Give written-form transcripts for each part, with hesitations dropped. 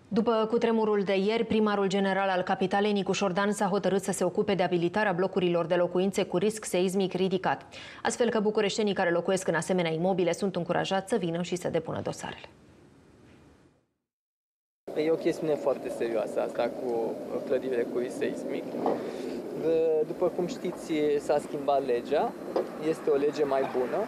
După cutremurul de ieri, primarul general al capitalei, Nicu Șordan, s-a hotărât să se ocupe de abilitarea blocurilor de locuințe cu risc seismic ridicat, astfel că bucureștenii care locuiesc în asemenea imobile sunt încurajați să vină și să depună dosarele. E o chestiune foarte serioasă asta cu clădirile cu risc seismic. După cum știți, s-a schimbat legea, este o lege mai bună.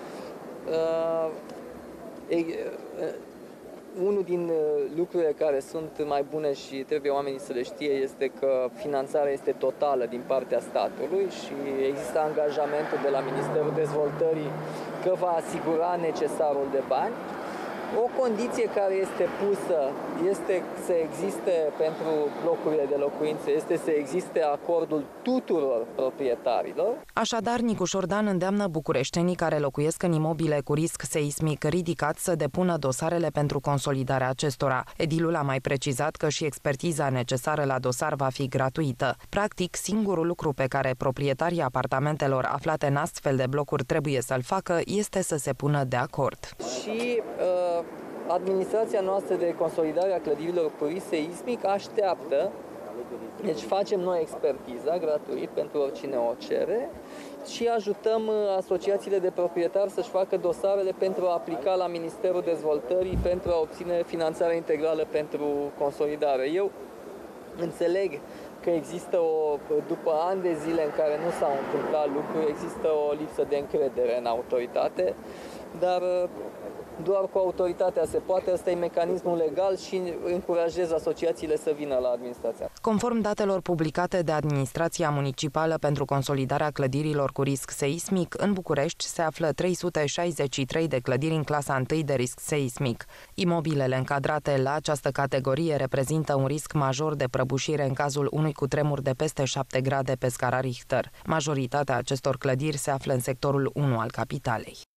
Unul din lucrurile care sunt mai bune și trebuie oamenii să le știe este că finanțarea este totală din partea statului și există angajamentul de la Ministerul Dezvoltării că va asigura necesarul de bani. O condiție care este pusă este să existe pentru blocurile de locuințe, este să existe acordul tuturor proprietarilor. Așadar, Nicu Șordan îndeamnă bucureștenii care locuiesc în imobile cu risc seismic ridicat să depună dosarele pentru consolidarea acestora. Edilul a mai precizat că și expertiza necesară la dosar va fi gratuită. Practic, singurul lucru pe care proprietarii apartamentelor aflate în astfel de blocuri trebuie să-l facă este să se pună de acord. Și administrația noastră de consolidare a clădirilor cu risc seismic așteaptă, deci facem noi expertiza gratuit pentru oricine o cere și ajutăm asociațiile de proprietari să-și facă dosarele pentru a aplica la Ministerul Dezvoltării pentru a obține finanțarea integrală pentru consolidare. Eu înțeleg că există după ani de zile în care nu s-au întâmplat lucruri, există o lipsă de încredere în autoritate, dar doar cu autoritatea se poate, ăsta e mecanismul legal și încurajez asociațiile să vină la administrația. Conform datelor publicate de Administrația Municipală pentru consolidarea clădirilor cu risc seismic, în București se află 363 de clădiri în clasa 1 de risc seismic. Imobilele încadrate la această categorie reprezintă un risc major de prăbușire în cazul unui cutremur de peste 7 grade pe scara Richter. Majoritatea acestor clădiri se află în sectorul 1 al capitalei.